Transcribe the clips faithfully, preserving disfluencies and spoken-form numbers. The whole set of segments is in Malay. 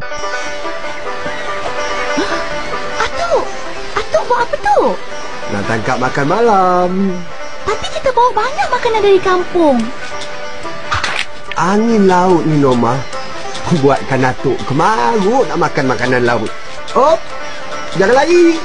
Atuk, Atuk buat apa tu? Nak tangkap makan malam. Tapi kita bawa banyak makanan dari kampung. Angin laut ni, Norma, buatkan Atuk kemaruk nak makan makanan laut. Op, jangan lari.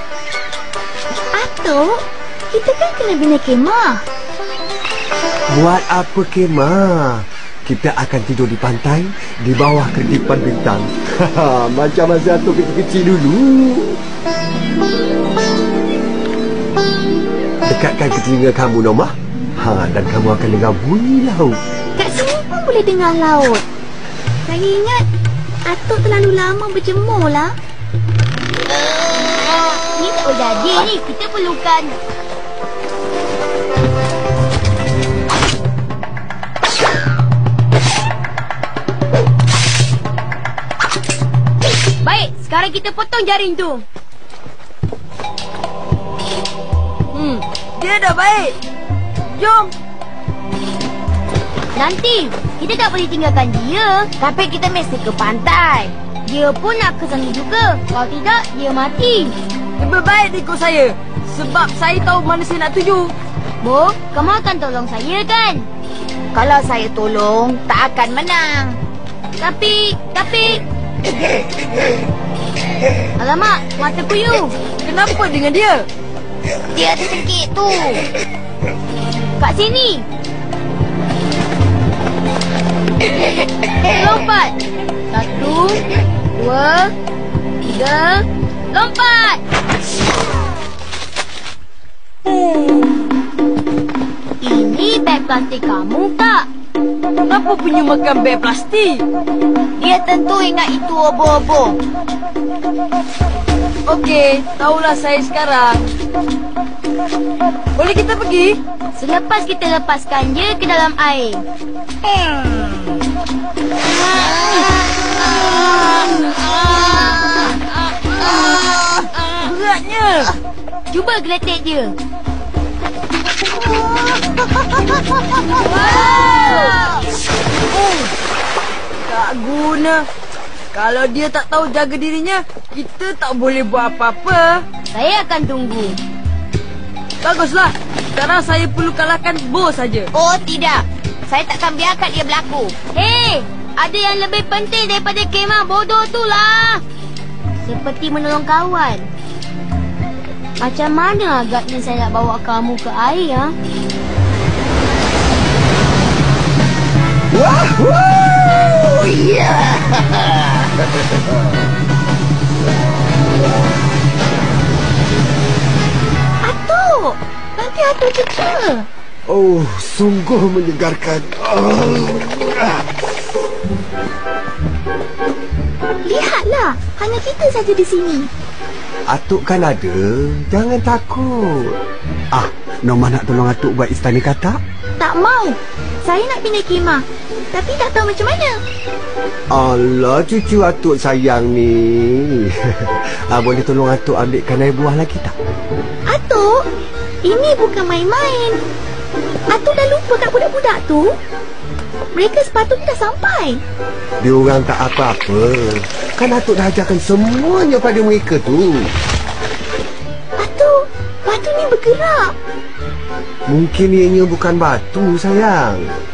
Atuk, kita kan kena bina kemah. Buat apa kemah? Kita akan tidur di pantai, di bawah kedipan bintang. Macam masa Atuk kecil-kecil dulu. Dekatkan ke telinga kamu, Norma. Ha, dan kamu akan dengar bunyi laut. Kat sini pun boleh dengar laut. Saya ingat Atuk terlalu lama berjemur lah. Ni tak boleh jadi ni. Kita perlukan... Baik, sekarang kita potong jaring tu. Hmm, dia dah baik. Jom. Nanti kita tak boleh tinggalkan dia. Tapi kita mesti ke pantai. Dia pun nak ke sana juga. Kalau tidak, dia mati. Lebih baik ikut saya. Sebab saya tahu mana saya nak tuju. Bo, kamu akan tolong saya kan? Kalau saya tolong, tak akan menang. Tapi, tapi... Alamak, mata kuyu. Kenapa dengan dia? Dia tercekik tu. Kat sini. Lompat. Satu, dua, tiga, lompat. Ini beg plastik kamu, tak? Kenapa punya makan beg plastik? Dia tentu ingat itu obo-obo. Okey, tahulah saya sekarang. Boleh kita pergi? Selepas kita lepaskan dia ke dalam air. Hmm. Beratnya. Cuba geletek dia. Oh, tak guna. Kalau dia tak tahu jaga dirinya, kita tak boleh buat apa-apa. Saya akan tunggu. Baguslah. Sekarang saya perlu kalahkan Bo saja. Oh tidak, saya takkan biarkan dia berlaku. Hei, ada yang lebih penting daripada kemah bodoh tu lah. Seperti menolong kawan. Macam mana agaknya saya nak bawa kamu ke air, ha? Wahoo! Yeah! Atuk! Nanti Atuk cedera. Oh, sungguh menyegarkan. Oh. Lihatlah, hanya kita saja di sini. Atuk kan ada. Jangan takut. Ah, Norma nak tolong Atuk buat istana katak? Tak mau. Saya nak bina kemah. Tapi tak tahu macam mana. Allah, cucu Atuk sayang ni. Ah, boleh tolong Atuk ambilkan air buah lagi tak? Atuk, ini bukan main-main. Atuk dah lupa kat budak-budak tu. Mereka sepatutnya dah sampai. Diorang tak apa-apa. Kan Atuk dah ajarkan semuanya pada mereka tu. Atuk, batu ni bergerak. Mungkin ianya bukan batu, sayang.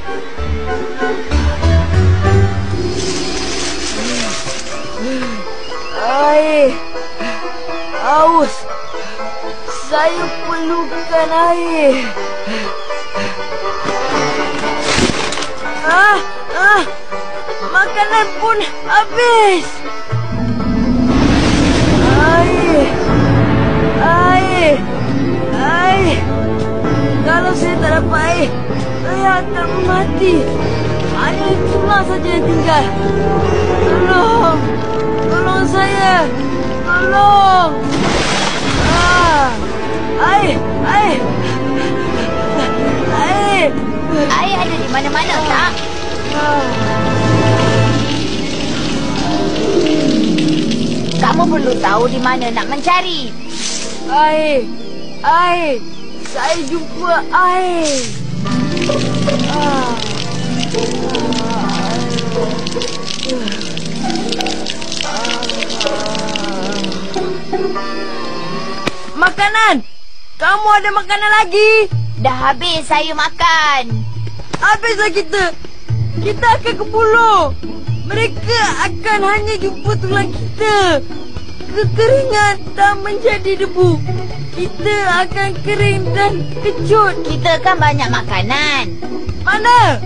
Air. Haus. Saya perlukan air. Ah, ah. Makanan pun habis. Air. Air. Air. Kalau saya tak dapat air, saya akan mati. Hanya itulah saja yang tinggal. Tolong. Tolong saya. Tolong. Ah. Air. Air. Air. Air ada di mana-mana, tak? Ah. Kamu perlu tahu di mana nak mencari. Air. Air. Saya jumpa air. Ah. Ah. makanan. Kamu ada makanan lagi? Dah habis saya makan. Habislah kita. Kita akan ke pulau. Mereka akan hanya jumpa tulang kita. Kekeringan dan menjadi debu. Kita akan kering dan kecut. Kita kan banyak makanan. Mana?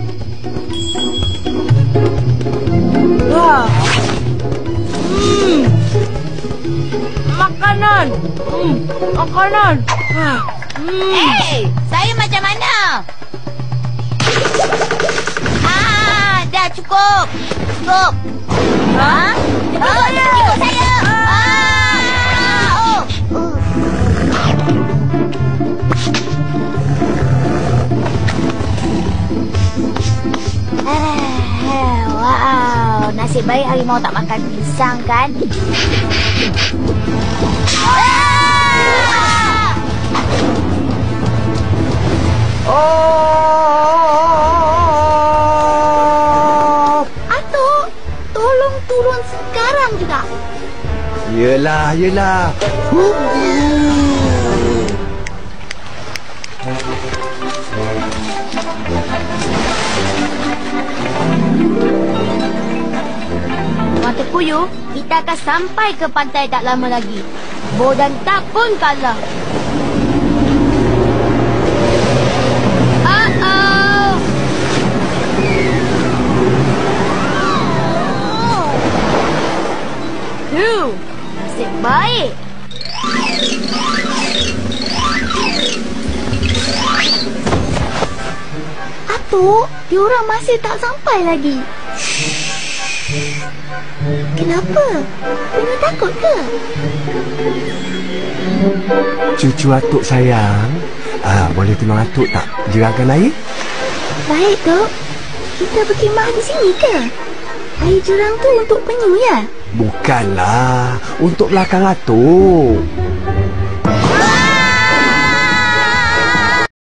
Wah. Hmm. Makanan. Hmm. Makanan. Wah. Hmm. Eh, saya macam mana? Ah, dah cukup. Cukup. Ha? Cukup Ah, saya. Cukup saya. Ah. Oh. Uh. Ah, wow, nasib baik harimau tak makan pisang kan? Ah! Oh! Atuk, tolong turun sekarang juga. Yelah, yelah. Huh. Mata Puyuh, kita akan sampai ke pantai tak lama lagi. Bo dan Tak pun kalah. Uh-oh. Tuh, nasib baik. Atuk, diorang masih tak sampai lagi. Kenapa? Punya takut ke? Cucu atuk sayang. Ah, boleh tolong atuk tak jerangkan air? Baik, Tok. Kita berkhemah di sini ke? Air jurang tu untuk penyu, ya? Bukanlah. Untuk belakang atuk.